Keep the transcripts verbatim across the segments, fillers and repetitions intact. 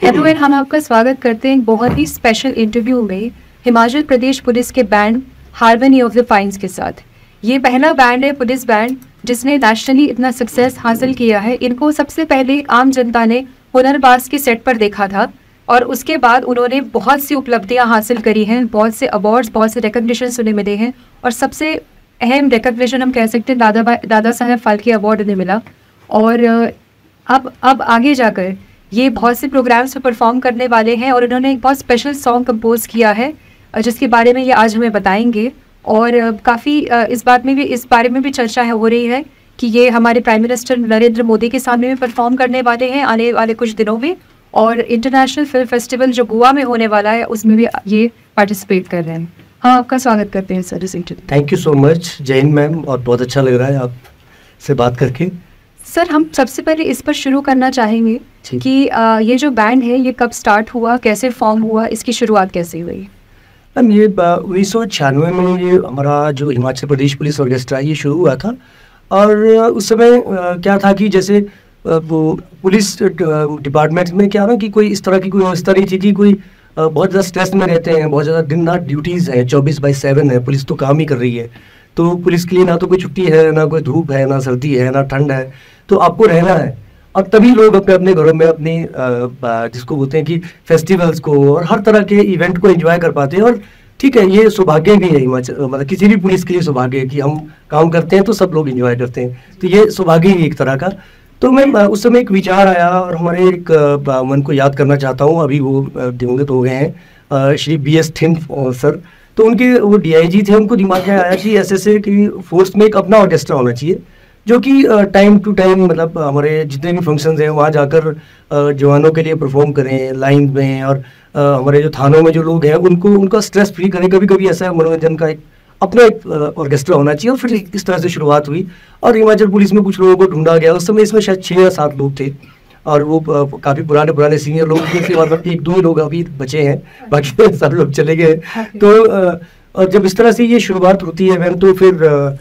Everyone, हम आपका स्वागत करते हैं एक बहुत ही स्पेशल इंटरव्यू में हिमाचल प्रदेश पुलिस के band harmony of the pines के साथ। ये पहला बैंड है, पुलिस बैंड, जिसने नेशनली इतना सक्सेस हासिल किया है। इनको सबसे पहले आम जनता ने हुनरबाज के सेट पर देखा था और उसके बाद उन्होंने बहुत सी उपलब्धियां हासिल करी हैं, बहुत से अवार्ड्स, बहुत से रिकग्निशन उन्हें मिले हैं और सबसे अहम रिकग्निशन हम कह सकते हैं दादा दादा साहब फाल्के अवार्ड उन्हें मिला। और अब अब आगे जाकर ये बहुत से प्रोग्राम्स में परफॉर्म करने वाले हैं और उन्होंने एक बहुत स्पेशल सॉन्ग कंपोज किया है जिसके बारे में ये आज हमें बताएंगे। और काफ़ी इस बात में भी इस बारे में भी चर्चा है हो रही है कि ये हमारे प्राइम मिनिस्टर नरेंद्र मोदी के सामने में परफॉर्म करने वाले हैं आने वाले कुछ दिनों में, और इंटरनेशनल फिल्म फेस्टिवल जो गोवा में होने वाला है उसमें भी ये पार्टिसिपेट कर रहे हैं। हाँ, आपका स्वागत करते हैं सर इस interview. Thank you so much, Jai Hind ma'am, और बहुत अच्छा लग रहा है आपसे बात करके। सर, हम सबसे पहले इस पर शुरू करना चाहेंगे कि आ, ये जो बैंड है ये कब स्टार्ट हुआ, कैसे फॉर्म हुआ, इसकी शुरुआत कैसे हुई? मैम, ये उन्नीस सौ छियानवे में ये हमारा जो हिमाचल प्रदेश पुलिस ऑर्केस्ट्रा ये शुरू हुआ था। और उस समय क्या था कि जैसे वो पुलिस डिपार्टमेंट में क्या ना कि कोई इस तरह की कोई व्यवस्था नहीं थी कि कोई बहुत ज़्यादा स्ट्रेस में रहते हैं, बहुत ज़्यादा दिन रात ड्यूटीज़ हैं, चौबीस बाई सेवन है, पुलिस तो काम ही कर रही है। तो पुलिस के लिए ना तो कोई छुट्टी है, ना कोई धूप है, ना सर्दी है, ना ठंड है, तो आपको रहना है। और तभी लोग अपने अपने घरों में अपनी जिसको बोलते हैं कि फेस्टिवल्स को और हर तरह के इवेंट को एंजॉय कर पाते हैं। और ठीक है, ये सौभाग्य भी है हिमाचल, मतलब किसी भी पुलिस के लिए सौभाग्य है कि हम काम करते हैं तो सब लोग एंजॉय करते हैं, तो ये सौभाग्य ही एक तरह का। तो मैं उस समय एक विचार आया और हमारे एक मन को याद करना चाहता हूँ, अभी वो दिवंगत हो गए हैं, Shri B S Thin sir. तो उनके वो डी आई जी थे, उनको दिमाग में आया कि ऐसे ऐसे कि फोर्स में एक अपना ऑर्केस्ट्रा होना चाहिए जो कि टाइम टू टाइम मतलब हमारे जितने भी फंक्शंस हैं वहाँ जाकर जवानों के लिए परफॉर्म करें लाइन में, और हमारे जो थानों में जो लोग हैं उनको उनका स्ट्रेस फ्री करें। कभी कभी ऐसा मनोरंजन का एक अपना एक ऑर्केस्ट्रा होना चाहिए। और फिर इस तरह से शुरुआत हुई और हिमाचल पुलिस में कुछ लोगों को ढूंढा गया। उस समय इसमें शायद छः या सात लोग थे और वो काफ़ी पुराने पुराने सीनियर लोग थे, मतलब एक दो लोग अभी बचे हैं, बाकी सब लोग चले गए। तो और जब इस तरह से ये शुरुआत होती है मैम, तो फिर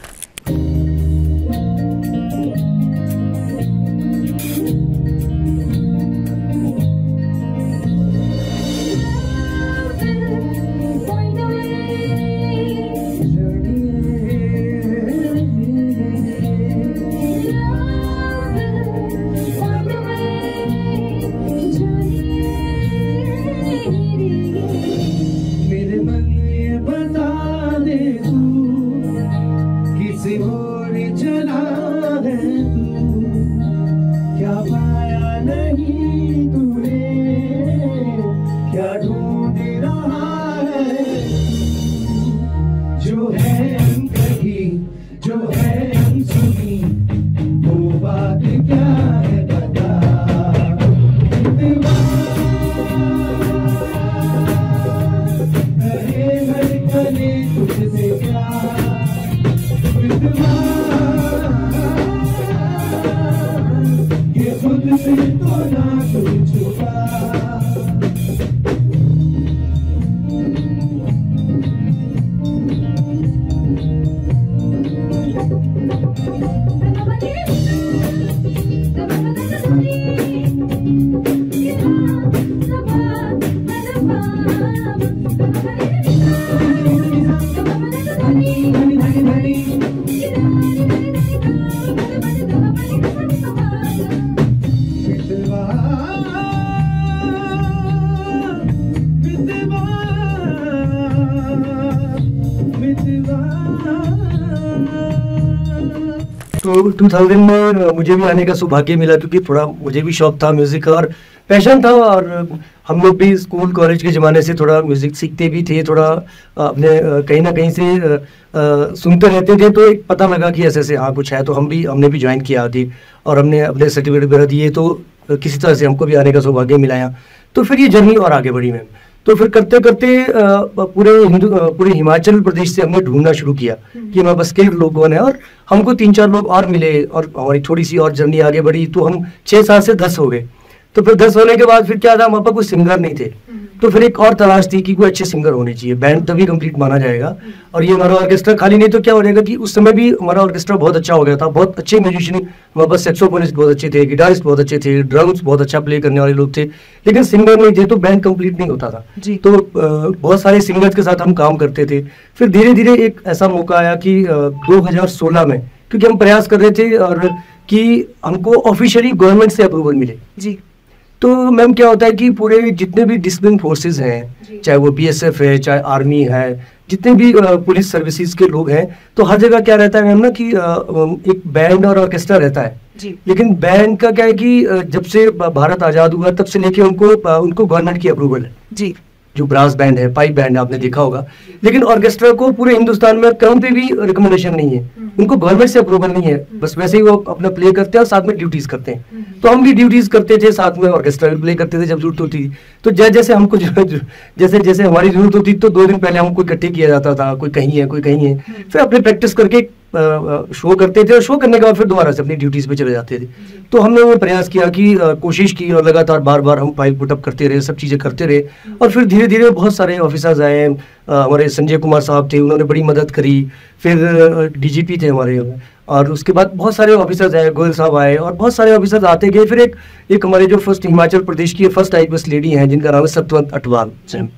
तो टू थाउज़ेंड में मुझे भी आने का सौभाग्य मिला, क्योंकि थोड़ा मुझे भी शौक था म्यूज़िक का और पैशन था। और हम लोग भी स्कूल कॉलेज के ज़माने से थोड़ा म्यूज़िक सीखते भी थे, थोड़ा अपने कहीं ना कहीं से आ, आ, सुनते रहते थे। तो एक पता लगा कि ऐसे ऐसे हाँ कुछ है, तो हम भी हमने भी ज्वाइन किया थी और हमने अपने सर्टिफिकेट वगैरह दिए, तो किसी तरह से हमको भी आने का सौभाग्य मिला। तो फिर ये जर्नी और आगे बढ़ी मैम। तो फिर करते करते पूरे हिंदू पूरे हिमाचल प्रदेश से हमने ढूंढना शुरू किया कि हमारे पास कई लोग कौन है, और हमको तीन चार लोग और मिले और हमारी थोड़ी सी और जर्नी आगे बढ़ी। तो हम छः सात से दस हो गए। तो फिर दस होने के बाद फिर क्या था, हमारे पास कोई सिंगर नहीं थे, तो फिर एक और तलाश थी कि कोई अच्छे सिंगर होने चाहिए, बैंड तभी कंप्लीट माना जाएगा। और ये हमारा ऑर्केस्ट्रा खाली नहीं तो क्या हो जाएगा कि उस समय भी हमारा ऑर्केस्ट्रा बहुत अच्छा हो गया था, बहुत अच्छे म्यूजिशियन हमारे पास, सैक्सोफोनिस्ट बहुत अच्छे थे, गिटारिस्ट बहुत अच्छे थे, ड्रम्स बहुत अच्छा प्ले करने वाले लोग थे, लेकिन सिंगर नहीं थे तो बैंड कंप्लीट नहीं होता था। तो आ, बहुत सारे सिंगर्स के साथ हम काम करते थे। फिर धीरे धीरे एक ऐसा मौका आया कि दो हजार सोलह में, क्योंकि हम प्रयास कर रहे थे और कि हमको ऑफिशियली गवर्नमेंट से अप्रूवल मिले जी। तो मैम क्या होता है कि पूरे जितने भी डिसिप्लिन फोर्सेस हैं, चाहे वो बीएसएफ है, चाहे आर्मी है, जितने भी पुलिस सर्विसेज के लोग हैं, तो हर जगह क्या रहता है मैम ना कि एक बैंड और ऑर्केस्ट्रा रहता है जी। लेकिन बैंड का क्या है कि जब से भारत आजाद हुआ तब से लेके उनको उनको गवर्नमेंट की अप्रूवल है जी। जो ब्रास बैंड है, पाइप बैंड है, आपने देखा होगा, लेकिन ऑर्केस्ट्रा को पूरे हिंदुस्तान में कहीं पे भी रिकमेंडेशन नहीं है, उनको गवर्नमेंट से अप्रूवल नहीं है, बस वैसे ही वो अपना प्ले करते हैं और साथ में ड्यूटीज करते हैं। तो हम भी ड्यूटीज करते थे, साथ में ऑर्केस्ट्रा भी प्ले करते थे जब जरूरत होती थी। तो जैसे जैसे हमको जैसे जैसे हमारी जरूरत होती तो दो दिन पहले हमको इकट्ठे किया जाता था, कोई कहीं है कोई कहीं है, फिर अपने प्रैक्टिस करके शो करते थे और शो करने के बाद फिर दोबारा से अपनी ड्यूटीज पे चले जाते थे। तो हमने वो प्रयास किया कि कोशिश की और लगातार बार बार हम फाइल पुटअप करते रहे, सब चीज़ें करते रहे। और फिर धीरे धीरे बहुत सारे ऑफिसर्स आए, हमारे संजय कुमार साहब थे, उन्होंने बड़ी मदद करी। फिर डीजीपी थे हमारे, और उसके बाद बहुत सारे ऑफिसर्स आए, गोयल साहब आए, और बहुत सारे ऑफिसर्स आते गए। फिर एक एक हमारे जो फर्स्ट हिमाचल प्रदेश की फर्स्ट आईपीएस लेडी हैं जिनका नाम है सतवंत अटवाल,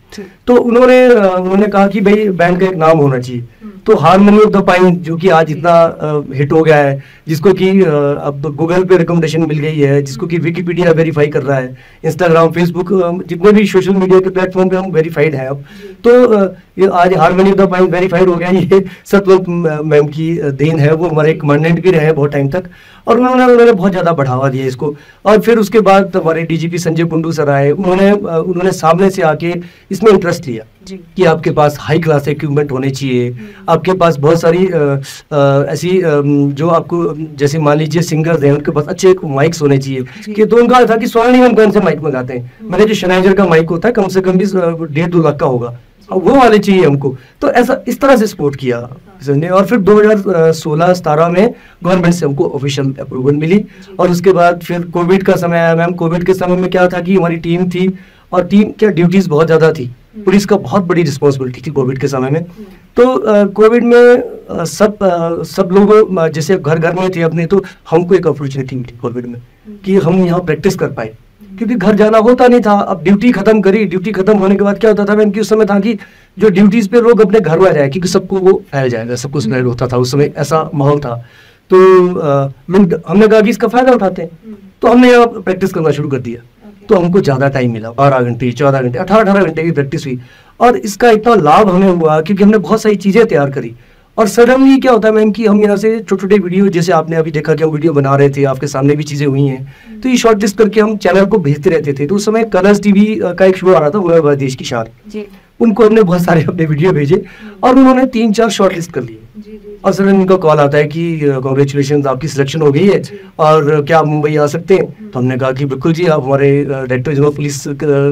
तो उन्होंने उन्होंने कहा कि भाई बैंड का एक नाम होना चाहिए। तो हारमोनी ऑफ द पाइन जो कि आज इतना हिट हो गया है, जिसको कि अब गूगल पे रिकमेंडेशन मिल गई है, जिसको कि विकिपीडिया वेरीफाई कर रहा है, इंस्टाग्राम, फेसबुक, जितने भी सोशल मीडिया के प्लेटफॉर्म पे हम वेरीफाइड हैं अब। तो ये आज harmony of the pine verified हो गया, ये सतवंत मैम की देन है। वो हमारे कमांडेंट भी रहे बहुत टाइम तक, और उन्होंने उन्होंने बहुत ज़्यादा बढ़ावा दिया इसको। और फिर उसके बाद हमारे डीजीपी संजय कुंडू सर आए, उन्होंने उन्होंने सामने से आके इसमें इंटरेस्ट लिया कि आपके पास हाई क्लास इक्विपमेंट होने चाहिए, आपके पास बहुत सारी आ, आ, ऐसी आ, जो आपको, जैसे मान लीजिए सिंगर्स हैं उनके पास अच्छे माइक्स होने चाहिए। कि तो उनका था कि सवाल नहीं हम कौन से माइक मंगाते हैं, मैंने जो शनाइजर का माइक होता है कम से कम भी डेढ़ दो लाख का होगा, वो वाले चाहिए हमको। तो ऐसा इस तरह से सपोर्ट किया ने। और फिर दो हज़ार सोलह सत्रह में गवर्नमेंट से हमको ऑफिशियल अप्रूवल मिली। और उसके बाद फिर कोविड का समय आया मैम। कोविड के समय में क्या था कि हमारी टीम थी, और टीम क्या ड्यूटीज बहुत ज़्यादा थी, पुलिस का बहुत बड़ी रिस्पॉन्सिबिलिटी थी कोविड के समय में। तो कोविड में आ, सब आ, सब लोग जैसे घर घर में थे अपने, तो हमको एक अपॉर्चुनिटी मिली कोविड में कि हम यहाँ प्रैक्टिस कर पाए, क्योंकि घर जाना होता नहीं था। अब ड्यूटी खत्म करी, ड्यूटी खत्म होने के बाद क्या होता था मैम कि उस समय था कि जो ड्यूटीज पे लोग अपने घर में जाए, क्योंकि सबको वो फैल जाएगा, सबको स्प्रेड होता था, उस समय ऐसा माहौल था। तो आ, हमने कहा कि इसका फायदा उठाते हैं, तो हमने यहाँ प्रैक्टिस करना शुरू कर दिया। तो हमको ज़्यादा टाइम मिला, बारह घंटे चौदह घंटे अठारह अठारह घंटे की प्रैक्टिस हुई। और इसका इतना लाभ हमें हुआ क्योंकि हमने बहुत सारी चीज़ें तैयार करी। और सडनली क्या होता है मैम कि हम यहाँ से छोटे छोटे वीडियो, जैसे आपने अभी देखा कि हम वीडियो बना रहे थे, आपके सामने भी चीज़ें हुई हैं, तो ये शॉर्ट लिस्ट करके हम चैनल को भेजते रहते थे। तो उस समय कलर्स टीवी का एक शो आ रहा था, वो देश की शान, उनको हमने बहुत सारे अपने वीडियो भेजे और उन्होंने तीन चार शॉर्ट लिस्ट कर लिए। और सडन उनका कॉल आता है कि कॉन्ग्रेचुलेशन, आपकी सिलेक्शन हो गई है और क्या आप मुंबई आ सकते हैं। तो हमने कहा कि बिल्कुल जी, आप हमारे डायरेक्टर जनरल पुलिस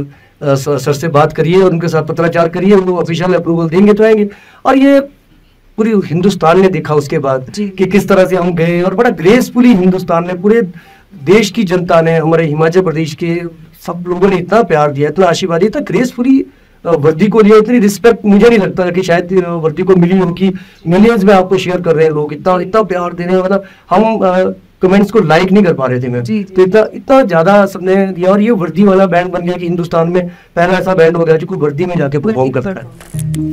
सर से बात करिए और उनके साथ पत्राचार करिए, वो ऑफिशियल अप्रूवल देंगे तो आएंगे। और ये पूरी हिंदुस्तान ने देखा उसके बाद कि किस तरह से हम गए, और बड़ा ग्रेसफुली हिंदुस्तान ने, पूरे देश की जनता ने, हमारे हिमाचल प्रदेश के सब लोगों ने इतना प्यार दिया, इतना आशीर्वाद दिया, इतना ग्रेसफुली वर्दी को लिया, इतनी रिस्पेक्ट मुझे नहीं लगता कि शायद वर्दी को मिली हो कि मिलियंस में आपको शेयर कर रहे हैं लोग, इतना इतना प्यार दे रहे हैं। मतलब हम कमेंट्स को लाइक नहीं कर पा रहे थे मैं, तो इतना इतना ज्यादा सबने दिया। और ये वर्दी वाला बैंड बन गया कि हिंदुस्तान में पहला ऐसा बैंड हो गया जो कोई वर्दी में जाके परफॉर्म करता है।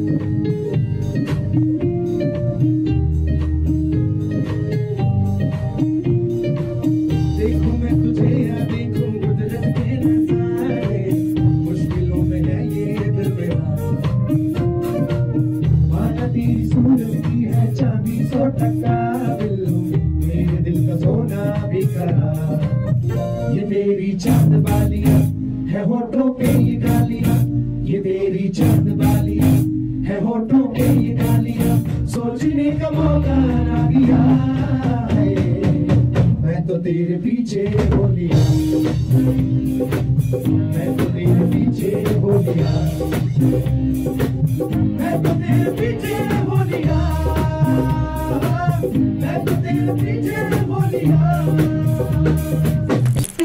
ये तेरी चांद बालियां है होठों पे ये गालियां, ये तेरी चांद बालियां है होठों पे ये गालियां, सोचने का मौका ना दिया है। मैं तो तेरे पीछे हो लिया, मैं तो तेरे पीछे हो लिया, मैं तो तेरे पीछे हो लिया, मैं तो तेरे पीछे हो लिया।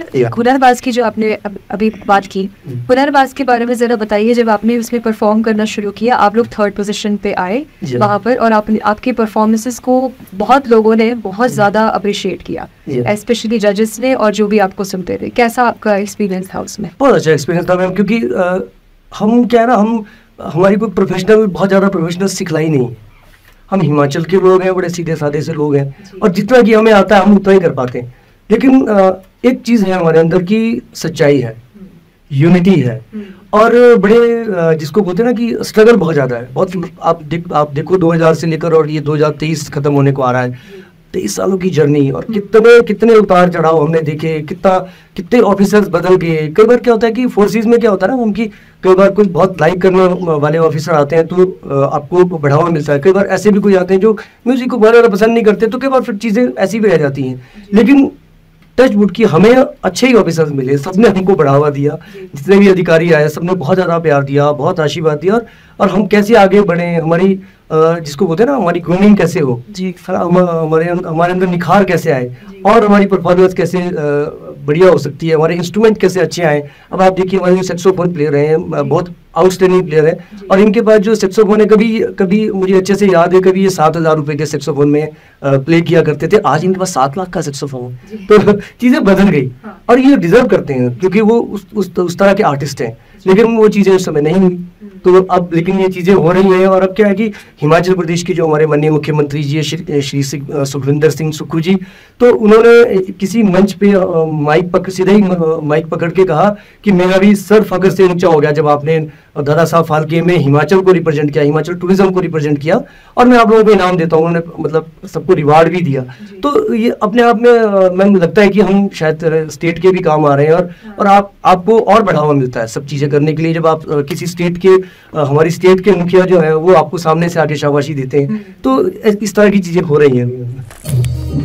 Yeah. पुनर्वास की जो आपने अब, अभी बात की, पुनर्वास के बारे में ज़रा बताइए। जब आपने उसमें परफॉर्म करना शुरू किया, आप लोग थर्ड पोजीशन पे आए Yeah. वहाँ पर, और आपने आपके परफॉर्मेंसेस को बहुत लोगों ने बहुत ज़्यादा अप्रिशिएट किया, Yeah. स्पेशली जजेस ने और जो भी आपको सुनते थे। कैसा आपका एक्सपीरियंस था उसमें? बहुत अच्छा एक्सपीरियंस था मैम, क्योंकि अ, हम क्या है ना, हम हमारी कोई प्रोफेशनल बहुत ज़्यादा प्रोफेशनल सिखलाई नहीं। हम हिमाचल के लोग हैं, बड़े सीधे साधे से लोग हैं, और जितना कि हमें आता है हम उतना ही कर पाते हैं। लेकिन अ, एक चीज़ है हमारे अंदर की सच्चाई है, यूनिटी है, और बड़े अ, जिसको बोलते हैं ना कि स्ट्रगल बहुत ज़्यादा है। बहुत आप देख आप देखो दो हज़ार से लेकर और ये दो हज़ार तेईस खत्म होने को आ रहा है, तेईस सालों की जर्नी, और कितने कितने उतार चढ़ाव हमने देखे, कितना कितने ऑफिसर्स बदल गए। कई बार क्या होता है कि फोर्सेस में क्या होता है ना, उनकी कई बार कुछ बहुत लाइक करने वाले ऑफिसर आते हैं तो अ, आपको बढ़ावा मिलता है। कई बार ऐसे भी कोई आते हैं जो म्यूजिक को बहुत ज़्यादा पसंद नहीं करते, तो कई बार फिर चीज़ें ऐसी भी रह जाती हैं। लेकिन टच वुड की हमें अच्छे ही ऑफिसर्स मिले, सबने हमको बढ़ावा दिया, जितने भी अधिकारी आए सबने बहुत ज़्यादा प्यार दिया, बहुत आशीर्वाद दिया, और, और हम कैसे आगे बढ़े, हमारी अ, जिसको बोलते हैं ना, हमारी ग्रूमिंग कैसे हो जी, हम, हमारे हमारे अंदर निखार कैसे आए, और हमारी परफॉर्मेंस कैसे अ, बढ़िया हो सकती है, हमारे इंस्ट्रूमेंट कैसे अच्छे आए। अब आप देखिए हमारे जो सैक्सोफोन प्लेयर हैं, बहुत आउटस्टैंडिंग प्लेयर है, और इनके पास जो सैक्सोफोन है, कभी कभी मुझे अच्छे से याद है, कभी ये सात हज़ार रुपये के सैक्सोफोन में प्ले किया करते थे, आज इनके पास सात लाख का सैक्सोफोन। तो चीज़ें बदल गई, और ये डिजर्व करते हैं क्योंकि वो उस उस, उस तरह के आर्टिस्ट हैं, लेकिन वो चीज़ें उस समय नहीं हुई। तो अब लेकिन ये चीज़ें हो रही हैं, और अब क्या है कि हिमाचल प्रदेश के जो हमारे माननीय मुख्यमंत्री जी है, श्री श्री सुखविंदर सिंह सुक्खू जी, तो उन्होंने किसी मंच पे अ, माइक पकड़ सीधे ही अ, माइक पकड़ के कहा कि मेरा भी सर फखर से ऊंचा हो गया जब आपने दादा साहब फाल्के में हिमाचल को रिप्रेजेंट किया, हिमाचल टूरिज्म को रिप्रेजेंट किया, और मैं आप लोगों को इनाम देता हूँ। उन्होंने मतलब सबको रिवार्ड भी दिया। तो ये अपने आप में मैम लगता है कि हम शायद स्टेट के भी काम आ रहे हैं, और और आप आपको और बढ़ावा मिलता है सब चीज़ें करने के लिए, जब आप अ, किसी स्टेट के अ, हमारी स्टेट के मुखिया जो है वो आपको सामने से आके शाबाशी देते हैं। तो इस तरह की चीज़ें हो रही हैं।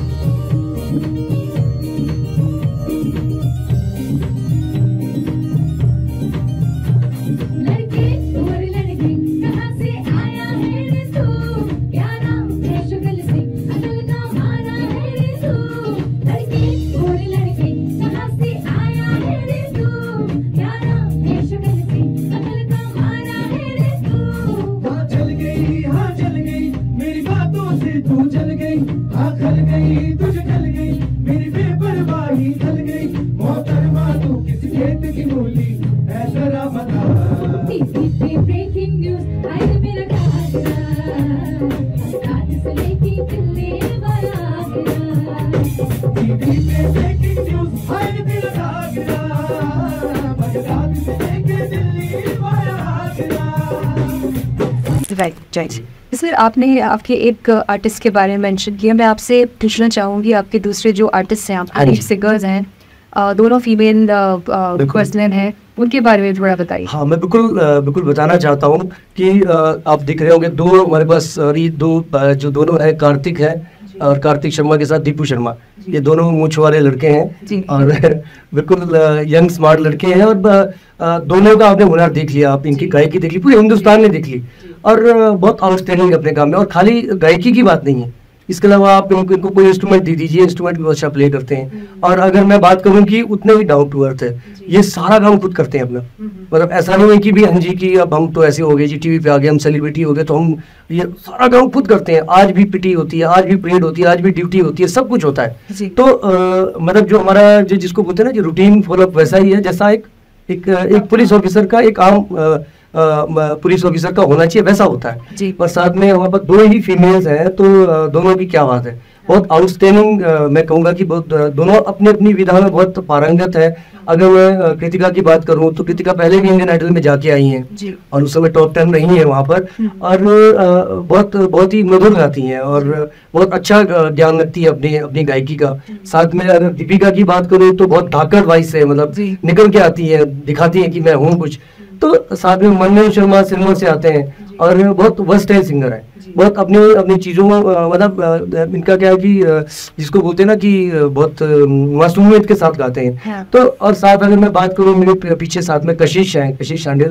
राइट राइट सर, आपने आपके एक आर्टिस्ट के बारे में मेंशन किया। मैं आपसे पूछना चाहूँगी, आपके दूसरे जो आर्टिस्ट हैं, आपके सिंगर्स हैं, अ, दोनों फीमेल पर्सन हैं, उनके बारे में थोड़ा बताइए। हाँ, मैं बिल्कुल अ, बिल्कुल बताना चाहता हूँ कि अ, आप दिख रहे होंगे दो हमारे पास, ये दो अ, जो दोनों है, कार्तिक है और कार्तिक शर्मा के साथ दीपू शर्मा, ये दोनों मूंछ वाले लड़के हैं, और बिल्कुल यंग स्मार्ट लड़के हैं, और अ, दोनों का आपने हुनर देख लिया, आप इनकी गायकी देख ली, पूरे हिंदुस्तान ने देख ली, और अ, बहुत आउटस्टैंडिंग अपने काम में। और खाली गायकी की बात नहीं है, इसके अलावा आप इनको, इनको कोई इंस्ट्रूमेंट दे दीजिए, इंस्ट्रूमेंट भी बहुत अच्छा प्ले करते हैं। और अगर मैं बात करूं कि उतने ही डाउन टू अर्थ है, ये सारा काम खुद करते हैं अपना। मतलब ऐसा नहीं है कि भी हाँ जी कि अब हम तो ऐसे हो गए जी, टीवी पे आ गए, हम सेलिब्रिटी हो गए, तो हम ये सारा काम खुद करते हैं। आज भी पिटी होती है, आज भी परेड होती है, आज भी ड्यूटी होती है, सब कुछ होता है। तो आ, मतलब जो हमारा जो जिसको बोलते हैं ना, जो रूटीन फॉलोअप वैसा ही है जैसा एक एक, एक पुलिस ऑफिसर का, एक आम आ, Uh, पुलिस ऑफिसर का होना चाहिए, वैसा होता है जी। और साथ में हमारे पास दो ही फीमेल्स हैं, तो uh, दोनों की क्या बात है, बहुत आउटस्टैंडिंग uh, मैं कहूँगा कि बहुत uh, दोनों अपनी अपनी विधा में बहुत पारंगत है। अगर मैं uh, कृतिका की बात करूँ तो कृतिका पहले भी इंडियन आइडल में जाके आई हैं और उस समय टॉप टेन रही है वहाँ पर, और uh, बहुत बहुत ही मधुर गाती हैं और बहुत अच्छा ज्ञान रखती है अपनी अपनी गायकी का। साथ में अगर दीपिका की बात करूँ तो बहुत धाकड़ वॉइस है, मतलब निकल के आती है, दिखाती है कि मैं हूँ कुछ। तो साथ में मनमोहन शर्मा सिनेमा से आते हैं और बहुत वर्सटाइल सिंगर है, बहुत अपनी अपनी चीज़ों में मतलब इनका क्या है कि जिसको बोलते हैं ना कि बहुत मासूमियत के साथ गाते हैं। हाँ। तो और साथ अगर मैं बात करूँ मेरे पीछे साथ में कशिश है, कशिश शांडिल,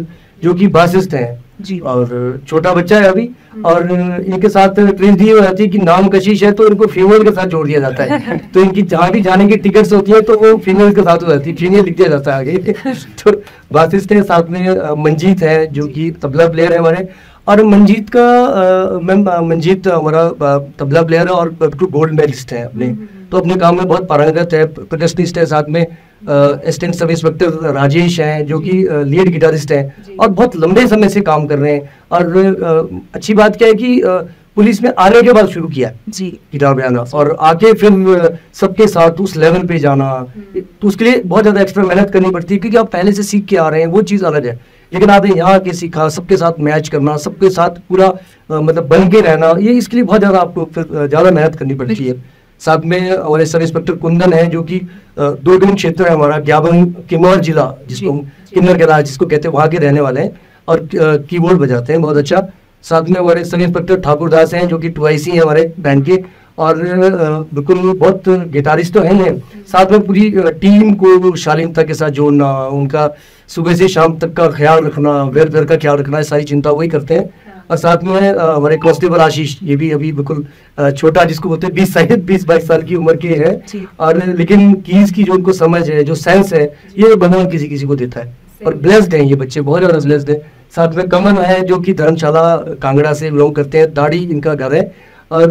जो कि बासिस्ट हैं जी। और छोटा बच्चा है अभी, और इनके साथ ट्रेनिंग ये हो जाती है कि नाम कशिश है तो इनको फीमेल के साथ जोड़ दिया जाता है। तो इनकी जहाँ भी जाने की टिकट्स होती है तो वो फीमेल के साथ हो जाती है, फीमेल लिख दिया जाता है आगे। तो बासिस्ट है, साथ में अ, मंजीत है जो कि तबला प्लेयर है हमारे। और मंजीत का मैम मंजीत हमारा अ, तबला प्लेयर है और गोल्ड मेडलिस्ट है अपने, तो अपने काम में बहुत पारंगत है, प्रोटेस्टिस्ट है। साथ में असिस्टेंट सब इंस्पेक्टर राजेश हैं जो कि लीड गिटारिस्ट हैं और बहुत लंबे समय से काम कर रहे हैं। और अ, अच्छी बात क्या है कि अ, पुलिस में आने के बाद शुरू किया जी गिटार बजाना, और आके फिर अ, सबके साथ उस लेवल पे जाना, तो उसके लिए बहुत ज़्यादा एक्स्ट्रा मेहनत करनी पड़ती है क्योंकि आप पहले से सीख के आ रहे हैं, वो चीज़ अलग है। लेकिन आपने यहाँ आके सीखा, सबके साथ मैच करना, सबके साथ पूरा अ, मतलब बन के रहना, ये इसके लिए बहुत ज़्यादा आपको फिर ज़्यादा मेहनत करनी पड़ती है। साथ में हमारे सब इंस्पेक्टर कुंदन है जो कि दुर्गम क्षेत्र है हमारा, ग्याबन किन्नौर जिला जिसको हम किन्नर के राज जिसको कहते हैं, वहाँ के रहने वाले हैं और कीबोर्ड बजाते हैं बहुत अच्छा। साथ में हमारे सब इंस्पेक्टर ठाकुर दास हैं जो कि टुआईसी हैं हमारे बैंड के, और अ, बिल्कुल बहुत गिटारिस्ट तो हैं हैं। साथ में पूरी अ, टीम को शालीनता के साथ जोड़ना, उनका सुबह से शाम तक का ख्याल रखना, वेर वेर का ख्याल रखना, ये सारी चिंता वही करते हैं। और साथ में अ, हमारे कांस्टेबल आशीष, ये भी अभी बिल्कुल अ, छोटा जिसको बोलते हैं बीस साल बीस बाईस साल की उम्र के हैं, और लेकिन कीज की जो उनको समझ है, जो सेंस है, ये भगवान किसी किसी को देता है। और ब्लेस्ड हैं ये बच्चे, बहुत ज़्यादा ब्लेस्ड है। साथ में कमल है जो कि धर्मशाला कांगड़ा से बिलोंग करते हैं, दाढ़ी इनका घर है और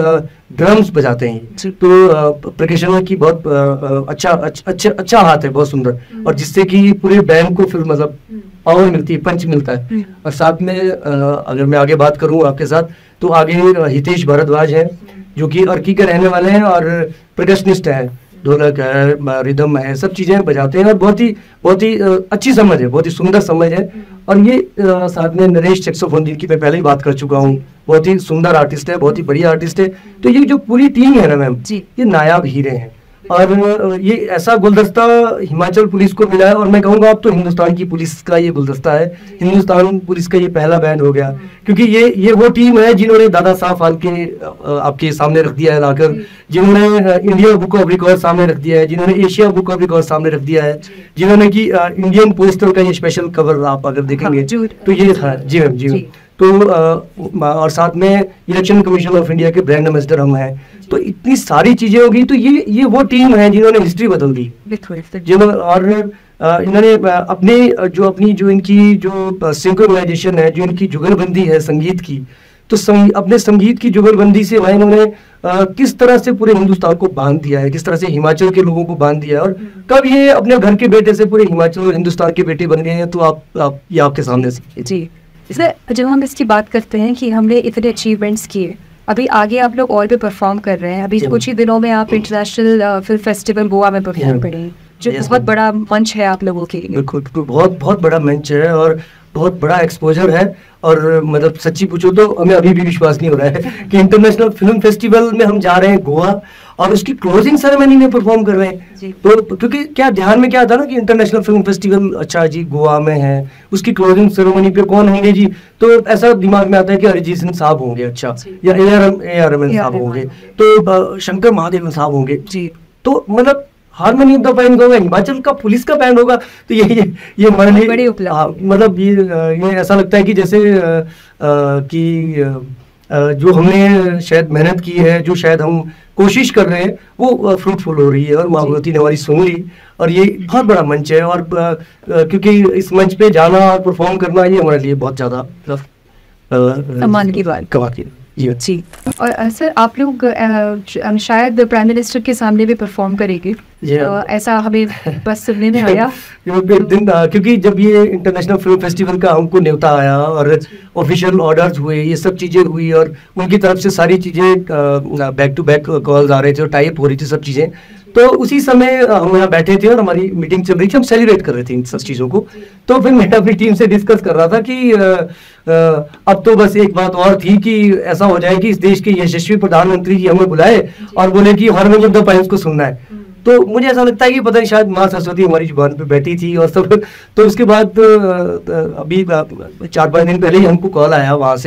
ड्रम्स बजाते हैं ये। तो प्रकेशन की बहुत अ, अच्छा अच्छा अच्छा अच्छा हाथ है, बहुत सुंदर, और जिससे कि पूरे बैंड को फिर मतलब पावर मिलती है, पंच मिलता है। और साथ में अ, अगर मैं आगे बात करूं आपके साथ, तो आगे हितेश भारद्वाज है जो कि अर्की के रहने वाले हैं और प्रदर्शनिस्ट हैं, ढोलक है, रिदम है, सब चीज़ें बजाते हैं और बहुत ही बहुत ही अ, अच्छी समझ है, बहुत ही सुंदर समझ है। और ये अ, साथ में नरेश सेक्सोफोन जिनकी मैं पहले ही बात कर चुका हूँ, बहुत ही सुंदर आर्टिस्ट है, बहुत ही बढ़िया आर्टिस्ट है। तो ये जो पूरी टीम है ना मैम, ये नायाब हीरे हैं। और अ, ये ऐसा गुलदस्ता हिमाचल पुलिस को मिला है, और मैं कहूँगा अब तो हिंदुस्तान की पुलिस का ये गुलदस्ता है, हिंदुस्तान पुलिस का ये पहला बैंड हो गया, क्योंकि ये ये वो टीम है जिन्होंने दादा साहब फाल्के अ, आपके सामने रख दिया है लाकर, जिन्होंने अ, इंडिया बुक ऑफ रिकॉर्ड सामने रख दिया है, जिन्होंने एशिया बुक ऑफ रिकॉर्ड सामने रख दिया है, जिन्होंने कि अ, इंडियन पोस्टल का ये स्पेशल कवर आप अगर देखेंगे तो ये था। जी मैम, जी मैम। तो आ, और साथ में इलेक्शन कमीशन ऑफ इंडिया के ब्रांड एम्बेसडर हम हैं। तो इतनी सारी चीजें होगी, तो ये ये वो टीम है जिन्होंने हिस्ट्री बदल दी, जिन्होंने और आ, इन्होंने अपने जो अपनी जो इनकी जो सिंक्रोनाइजेशन है, जो इनकी जुगलबंदी है संगीत की, तो संग, अपने संगीत की जुगलबंदी से वह इन्होंने आ, किस तरह से पूरे हिंदुस्तान को बांध दिया है, किस तरह से हिमाचल के लोगों को बांध दिया है, और कब ये अपने घर के बेटे से पूरे हिमाचल और हिंदुस्तान के बेटे बन गए हैं, तो आप, आप ये आपके सामने से जी। सर जब हम इसकी बात करते हैं कि हमने इतने अचीवमेंट्स किए, अभी आगे आप लोग और भी परफॉर्म कर रहे हैं, अभी कुछ ही दिनों में आप इंटरनेशनल फिल्म फेस्टिवल गोवा में परफॉर्म करेंगे, जो बहुत बड़ा मंच है आप लोगों के लिए। बिल्कुल, बहुत बहुत बड़ा मंच है और बहुत बड़ा एक्सपोजर है। और मतलब सच्ची पूछो तो हमें अभी भी विश्वास नहीं हो रहा है कि इंटरनेशनल फिल्म फेस्टिवल में हम जा रहे हैं गोवा, और उसकी क्लोजिंग सेरेमनी में परफॉर्म कर रहे हैं। तो क्योंकि क्या ध्यान में क्या था ना कि इंटरनेशनल फिल्म फेस्टिवल अच्छा जी गोवा में है, उसकी क्लोजिंग सेरेमनी पे कौन होंगे जी, तो ऐसा दिमाग में आता है कि अरिजीत सिंह साहब होंगे, अच्छा, या ए आर रहमान साहब होंगे, तो शंकर महादेवन साहब होंगे जी। तो मतलब हारमोनियम का बैंड होगा, हिमाचल का पुलिस का बैंड होगा, तो ये ये ये हमारे लिए मतलब ये ये ऐसा लगता है कि जैसे आ, आ, कि आ, जो हमने शायद मेहनत की है, जो शायद हम कोशिश कर रहे हैं, वो फ्रूटफुल हो रही है, और माँ भगवती ने हमारी सुन ली। और ये बहुत बड़ा मंच है, और आ, क्योंकि इस मंच पे जाना और परफॉर्म करना ये हमारे लिए बहुत ज़्यादा सम्मान की बात कमा की जी। और सर आप लोग शायद प्राइम मिनिस्टर के सामने भी परफॉर्म करेंगे, तो ऐसा हमें बस सुनने में आया एक दिन, क्योंकि जब ये इंटरनेशनल फिल्म फेस्टिवल का हमको न्योता आया और ऑफिशियल ऑर्डर्स हुए, ये सब चीज़ें हुई, और उनकी तरफ से सारी चीज़ें बैक टू बैक कॉल्स आ रहे थे और टाइप हो रही थी सब चीज़ें, तो उसी समय हम यहाँ बैठे थे और हमारी मीटिंग चल रही थी, हम सेलिब्रेट कर रहे थे इन सब चीज़ों को। तो फिर मैं अपनी टीम से डिस्कस कर रहा था कि आ, आ, अब तो बस एक बात और थी कि ऐसा हो जाए कि इस देश के यशस्वी प्रधानमंत्री जी हमें बुलाए और बोले कि हारमोनियम द पाइल्स को सुनना है। तो मुझे ऐसा लगता है कि पता नहीं शायद माँ सरस्वती हमारी जुबान पे बैठी थी और सब। तो उसके बाद अभी चार पाँच दिन पहले ही हमको कॉल आया वहाँ से,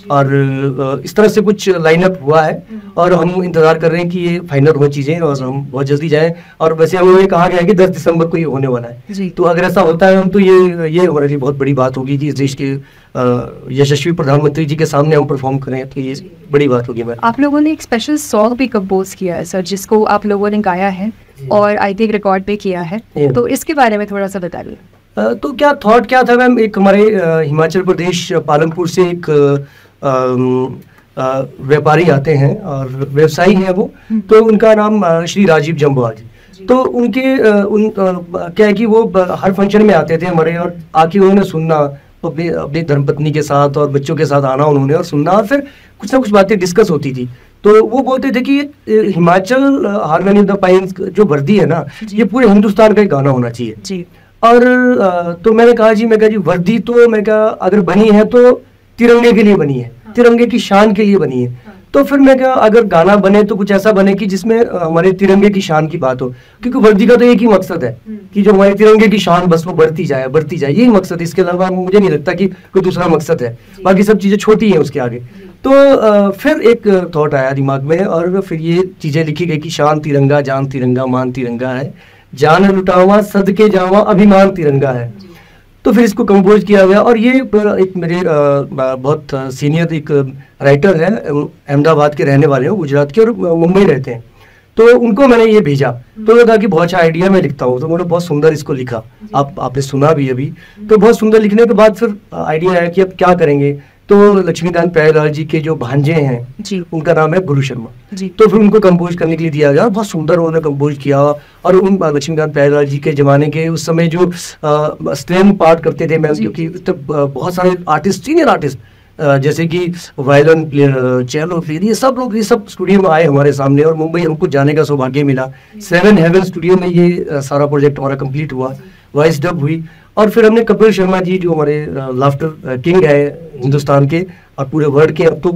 और अ, इस तरह से कुछ लाइनअप हुआ है और हम इंतजार कर रहे हैं कि ये फाइनल हो चीजें और हम बहुत जल्दी जाएं। और वैसे हमें कहा गया है कि दस दिसंबर को ये होने वाला है, तो अगर ऐसा होता है हम तो ये ये हमारे लिए बहुत बड़ी बात होगी कि इस देश के अ, यशस्वी प्रधानमंत्री जी के सामने हम परफॉर्म करें, तो ये बड़ी बात होगी। मैम आप लोगों ने एक स्पेशल सॉन्ग भी कंपोज किया है सर, जिसको आप लोगों ने गाया है और आई थिंक रिकॉर्ड पे किया है, तो इसके बारे में थोड़ा सा बताइए। Uh, तो क्या थॉट क्या था मैम, एक हमारे uh, हिमाचल प्रदेश पालमपुर से एक uh, um, uh, व्यापारी आते हैं और व्यवसायी हैं वो, तो उनका नाम uh, श्री राजीव जम्वाल जी। तो उनके uh, उन uh, क्या है कि वो uh, हर फंक्शन में आते थे हमारे, और आके उन्होंने सुनना अपने अपनी धर्मपत्नी के साथ और बच्चों के साथ आना उन्होंने और सुनना, और फिर कुछ ना कुछ बातें डिस्कस होती थी। तो वो बोलते थे कि uh, Himachal harmony of the pines जो वर्दी है ना, ये पूरे हिंदुस्तान का एक गाना होना चाहिए जी। और तो मैंने कहा जी, मैं कहा जी वर्दी तो मैं कहा अगर बनी है तो तिरंगे के लिए बनी है, तिरंगे की शान के लिए बनी है, तो फिर मैं कहा अगर गाना बने तो कुछ ऐसा बने कि जिसमें हमारे तिरंगे की शान की बात हो, क्योंकि वर्दी का तो एक ही मकसद है कि जो हमारे तिरंगे की शान बस वो बढ़ती जाए बढ़ती जाए, यही मकसद, इसके अलावा मुझे नहीं लगता कि कोई दूसरा मकसद है, बाकी सब चीजें छोटी हैं उसके आगे। तो आ, फिर एक थॉट आया दिमाग में और फिर ये चीजें लिखी गई कि शान तिरंगा, जान तिरंगा, मान तिरंगा है, जान लुटावा सदके जावा, अभिमान तिरंगा है। तो फिर इसको कंपोज किया गया, और ये एक मेरे बहुत सीनियर एक राइटर है, अहमदाबाद के रहने वाले हैं, गुजरात के, और मुंबई रहते हैं, तो उनको मैंने ये भेजा, तो उन्होंने कहा कि बहुत अच्छा आइडिया मैं लिखता हूँ, तो उन्होंने बहुत सुंदर इसको लिखा, आप आपने सुना भी अभी। तो बहुत सुंदर लिखने के बाद फिर आइडिया आया कि अब क्या करेंगे, तो लक्ष्मीकांत प्यारेलाल जी के जो भांजे हैं जी, उनका नाम है गुरु शर्मा जी, तो फिर उनको कंपोज करने के लिए दिया गया, बहुत सुंदर उन्होंने कंपोज किया। और उन लक्ष्मीकांत प्यारेलाल जी के जमाने के उस समय जो स्ट्रेन पार्ट करते थे मैम, क्योंकि तो बहुत सारे आर्टिस्ट, सीनियर आर्टिस्ट जैसे कि वायलिन प्लेयर, चेलो प्लेयर, ये सब लोग ये सब स्टूडियो में आए हमारे सामने, और मुंबई हमको जाने का सौभाग्य मिला। सेवन हेवन स्टूडियो में ये सारा प्रोजेक्ट हमारा कंप्लीट हुआ, वॉइस डब हुई, और फिर हमने कपिल शर्मा जी जो हमारे लाफ्टर किंग है हिंदुस्तान के और पूरे वर्ल्ड के अब तो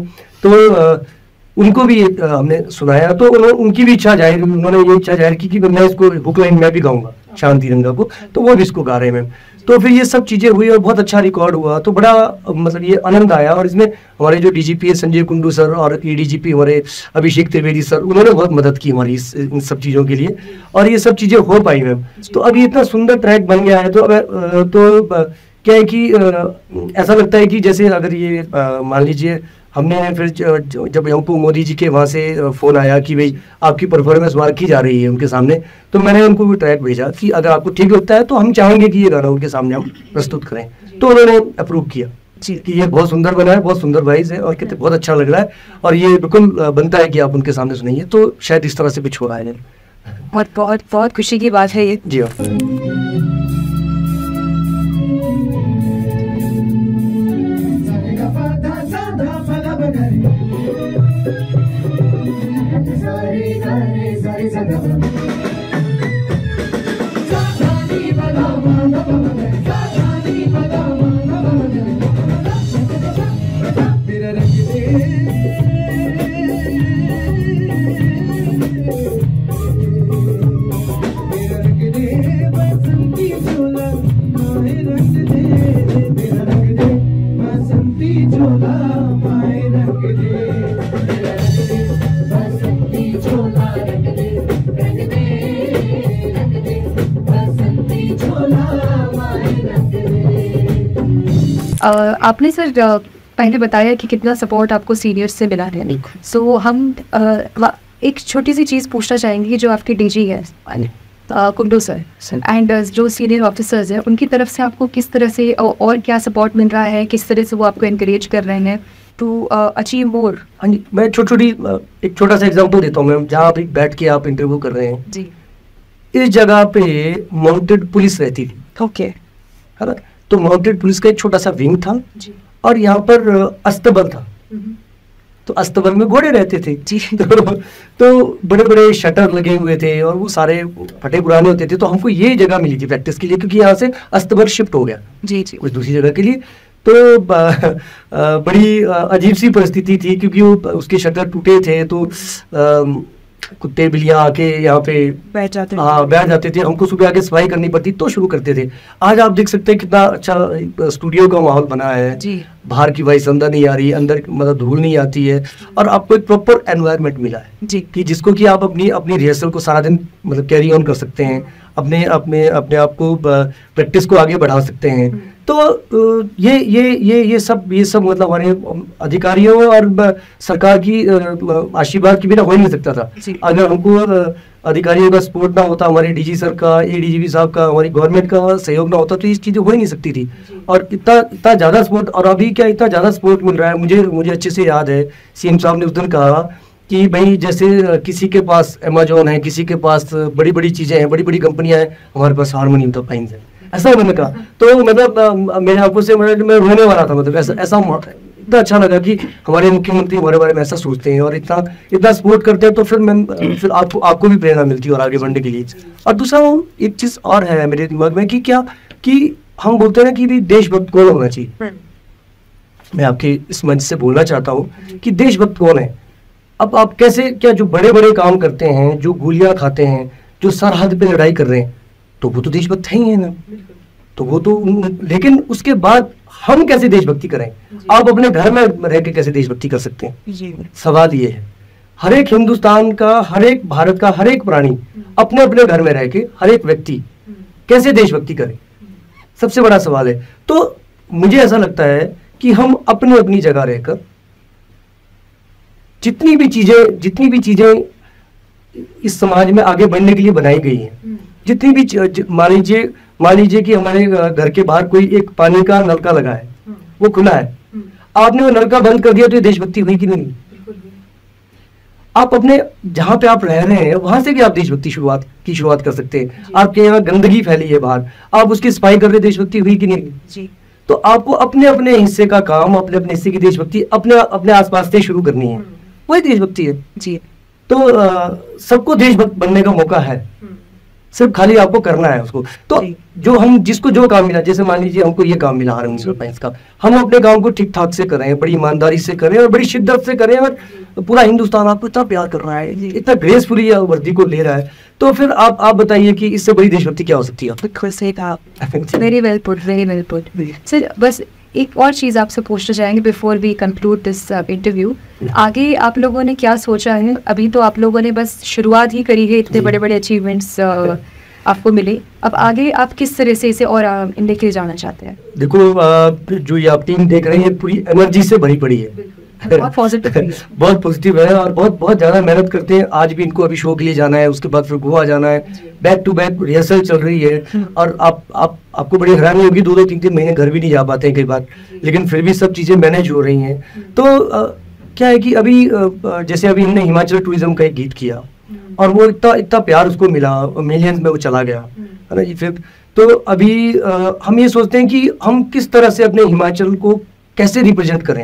तो उनको भी हमने सुनाया, तो उनकी भी इच्छा जाहिर, उन्होंने ये इच्छा जाहिर की कि मैं इसको हुक लाइन मैं भी गाऊंगा शान तिरंगा को, तो वो भी इसको गा रहे हैं मैम। तो फिर ये सब चीजें हुई और बहुत अच्छा रिकॉर्ड हुआ, तो बड़ा मतलब ये आनंद आया। और इसमें हमारे जो डीजीपी है संजय कुंडू सर और ईडीजीपी हमारे अभिषेक त्रिवेदी सर, उन्होंने बहुत मदद की हमारी इस इन सब चीज़ों के लिए, और ये सब चीज़ें हो पाई मैम। तो अब ये इतना सुंदर ट्रैक बन गया है, तो अब तो क्या है कि ऐसा लगता है कि जैसे अगर ये मान लीजिए हमने फिर जब हमको मोदी जी के वहाँ से फ़ोन आया कि भाई आपकी परफॉर्मेंस वहाँ की जा रही है उनके सामने, तो मैंने उनको भी ट्रैक भेजा कि अगर आपको ठीक लगता है तो हम चाहेंगे कि ये गाना उनके सामने हम प्रस्तुत करें, तो उन्होंने अप्रूव किया जी कि ये बहुत सुंदर बना है, बहुत सुंदर वॉइस है और कहते बहुत अच्छा लग रहा है, और ये बिल्कुल बनता है कि आप उनके सामने सुनाइए। तो शायद इस तरह से कुछ हो रहा है। बहुत बहुत बहुत खुशी की बात है ये जी हाँ। Uh, आपने सर uh, पहले बताया कि कितना सपोर्ट आपको सीनियर्स से मिला है, सो so, हम uh, एक छोटी सी चीज़ पूछना चाहेंगे कि जो आपके डीजी है uh, Kundu sir and uh, जो सीनियर ऑफिसर्स हैं उनकी तरफ से आपको किस तरह से uh, और क्या सपोर्ट मिल रहा है, किस तरह से वो आपको इनकरेज कर रहे हैं टू अचीव मोर? हाँ जी, मैं छोटी छोटी एक छोटा सा एग्जांपल देता हूँ मैम। जहाँ आप बैठ के आप इंटरव्यू कर रहे हैं जी, इस जगह पे माउंटेड पुलिस रहती थी, ओके है ना, तो माउंटेड पुलिस का एक छोटा सा विंग था जी, और यहाँ पर अस्तबल था, तो अस्तबल में घोड़े रहते थे जी। तो, तो बड़े बड़े शटर लगे हुए थे और वो सारे फटे पुराने होते थे, तो हमको ये जगह मिली थी प्रैक्टिस के लिए, क्योंकि यहाँ से अस्तबल शिफ्ट हो गया जी जी कुछ दूसरी जगह के लिए। तो बड़ी अजीब सी परिस्थिति थी, क्योंकि वो उसके शटर टूटे थे, तो कुत्ते बिल्लियां आके यहाँ पे बैठ जाते हैं। हाँ बैठ जाते थे, हमको सुबह आके सफाई करनी पड़ती तो शुरू करते थे। आज आप देख सकते हैं कितना अच्छा स्टूडियो का माहौल बना है जी। बाहर की वाइस अंदर नहीं आ रही है, अंदर मतलब धूल नहीं आती है, और आपको एक प्रॉपर एनवायरनमेंट मिला है जी कि जिसको कि आप अपनी अपनी रिहर्सल को सारा दिन मतलब कैरी ऑन कर सकते हैं, अपने अपने अपने आप को प्रैक्टिस को आगे बढ़ा सकते हैं। तो अ, ये ये ये ये सब ये सब मतलब हमारे अधिकारियों और ब- सरकार की अ, आशीर्वाद के बिना हो ही नहीं सकता था। जी। अगर हमको अ, अधिकारियों का सपोर्ट ना होता, हमारे डीजी सर का, एडीजीपी साहब का, हमारी गवर्नमेंट का सहयोग ना होता, तो ये चीज़ें हो ही नहीं सकती थी। और इतना इतना ज़्यादा सपोर्ट, और अभी क्या इतना ज़्यादा सपोर्ट मिल रहा है। मुझे मुझे अच्छे से याद है सीएम साहब ने उस दिन कहा कि भाई जैसे अ, किसी के पास अमेजोन है, किसी के पास बड़ी बड़ी चीज़ें हैं, बड़ी बड़ी कंपनियां हैं, हमारे पास हारमोनी ऑफ द पाइन्स है, ऐसा उन्होंने कहा। तो मतलब अ, मेरे आंखों से मैं मैं रोने वाला था, मतलब ऐसा ऐसा मौ- इतना अच्छा लगा कि हमारे मुख्यमंत्री हमारे बारे में ऐसा सोचते हैं और इतना इतना सपोर्ट करते हैं। तो फिर मैं फिर आपको आपको भी प्रेरणा मिलती है और आगे बढ़ने के लिए। और दूसरा एक चीज़ और है मेरे दिमाग में कि क्या कि हम बोलते हैं ना कि भी देशभक्त कौन होना चाहिए। मैं आपके इस मंच से बोलना चाहता हूँ कि देशभक्त कौन है। अब आप कैसे, क्या जो बड़े बड़े काम करते हैं, जो गोलियां खाते हैं, जो सरहद पे लड़ाई कर रहे हैं, तो वो तो देशभक्त है ही है ना। तो वो तो, लेकिन उसके बाद हम कैसे देशभक्ति करें? आप अपने घर में रह के कैसे देशभक्ति कर सकते हैं? जी सवाल ये है। हर एक हिंदुस्तान का, हर एक भारत का हर एक प्राणी अपने अपने घर में रह के हर एक व्यक्ति कैसे देशभक्ति करे, सबसे बड़ा सवाल है। तो मुझे ऐसा लगता है कि हम अपनी अपनी जगह रहकर जितनी भी चीजें जितनी भी चीजें इस समाज में आगे बढ़ने के लिए बनाई गई हैं, जितनी भी च- ज- मान लीजिए मान लीजिए कि हमारे अ, घर के बाहर कोई एक पानी का नलका लगा है, वो खुला है, आपने वो नलका बंद कर दिया तो ये देशभक्ति हुई कि नहीं? आप अपने जहां पे आप रह रहे हैं वहां से भी आप देशभक्ति शुरुआत की शुरुआत कर सकते हैं। आपके यहाँ गंदगी फैली है बाहर, आप उसकी सफाई कर रहे, देशभक्ति हुई कि नहीं? जी तो आपको अपने अपने हिस्से का काम, अपने अपने हिस्से की देशभक्ति अपने अपने आसपास से शुरू करनी है, वही देशभक्ति है। जी तो अ, सबको देशभक्त बनने का मौका है, सिर्फ खाली आपको करना है उसको। तो जी। जो हम जिसको जो काम मिला, जैसे मान लीजिए हमको ये काम मिला हारमोनी ऑफ पाइन्स का, हम अपने काम को ठीक ठाक से करें, बड़ी ईमानदारी से करें और बड़ी शिद्दत से करें, और पूरा हिंदुस्तान आपको इतना प्यार कर रहा है, इतना ग्रेसफुली वर्दी को ले रहा है, तो फिर आप आप बताइए कि इससे बड़ी देशभक्ति क्या हो सकती है? बिल्कुल सही कहा। Very well put, very well put. Sir बस एक और चीज़ आपसे पूछना चाहेंगे before we conclude this interview. आगे आप लोगों ने क्या सोचा है? अभी तो आप लोगों ने बस शुरुआत ही करी है, इतने बड़े बड़े अचीवमेंट्स आपको मिले, अब आगे आप किस तरह से इसे और अ, लेके जाना चाहते हैं? देखो अ, जो ये आप टीम देख रहे हैं पूरी एनर्जी से भरी पड़ी है, बहुत पॉजिटिव है। बहुत पॉजिटिव है और बहुत बहुत ज्यादा मेहनत करते हैं। आज भी इनको अभी शो के लिए जाना है, उसके बाद फिर गोवा जाना है, बैक टू बैक रिहर्सल चल रही है। और आप आप आपको बड़ी हैरानी होगी, दो दो तीन तीन महीने घर भी नहीं जा पाते हैं कई बार, लेकिन फिर भी सब चीजें मैनेज हो रही हैं। तो अ, क्या है कि अभी अ, अ, जैसे अभी हमने हिमाचल टूरिज्म का एक गीत किया और वो इतना इतना प्यार उसको मिला, मिलियंस में वो चला गया, है ना जी। फिर तो अभी अ, हम ये सोचते हैं कि हम किस तरह से अपने हिमाचल को कैसे रिप्रेजेंट करें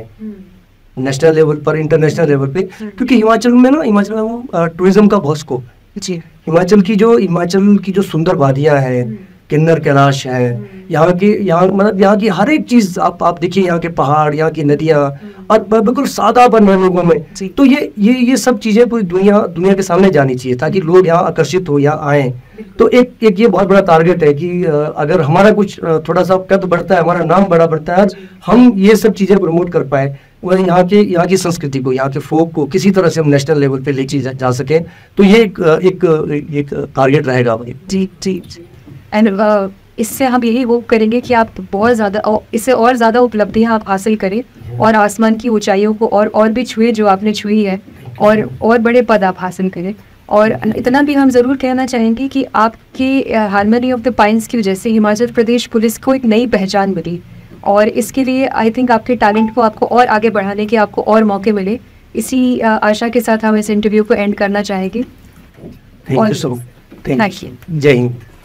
नेशनल लेवल पर, इंटरनेशनल लेवल पे, क्योंकि हिमाचल में ना हिमाचल में वो टूरिज्म का बहुत स्कोप। जी हिमाचल की जो हिमाचल की जो सुंदर वादियां हैं, किन्नर कैलाश है, यहाँ की यहाँ मतलब यहाँ की हर एक चीज आप आप देखिए, यहाँ के पहाड़, यहाँ की नदियाँ, और ब- बिल्कुल सादापन है लोगों में। जी। तो ये ये ये सब चीजें पूरी दुनिया दुनिया के सामने जानी चाहिए ताकि लोग यहाँ आकर्षित हो, यहाँ आए। तो एक एक ये बहुत बड़ा टारगेट है कि अ, अगर हमारा कुछ अ, थोड़ा सा कद बढ़ता है, हमारा नाम बड़ा बढ़ता है, हम ये सब चीजें प्रमोट कर पाए, वह यहाँ के यहाँ की संस्कृति को, यहाँ के फोक को किसी तरह से हम नेशनल लेवल पे लेके जा, जा सकें, तो ये एक एक एक टारगेट रहेगा भाई। जी जी एंड इससे हम यही होप करेंगे कि आप बहुत ज़्यादा और इससे और ज़्यादा उपलब्धियां आप हासिल करें और आसमान की ऊंचाइयों को और और भी छुए जो आपने छुई है, और और बड़े पद आप हासिल करें। और इतना भी हम ज़रूर कहना चाहेंगे कि आपकी हारमोनी ऑफ द पाइन्स की वजह से हिमाचल प्रदेश पुलिस को एक नई पहचान मिली, और इसके लिए आई थिंक आपके टैलेंट को आपको और आगे बढ़ाने के आपको और मौके मिले। इसी अ, आशा के साथ हम इस इंटरव्यू को एंड करना चाहेंगे। Thank you so much. Thank you. Jai Hind.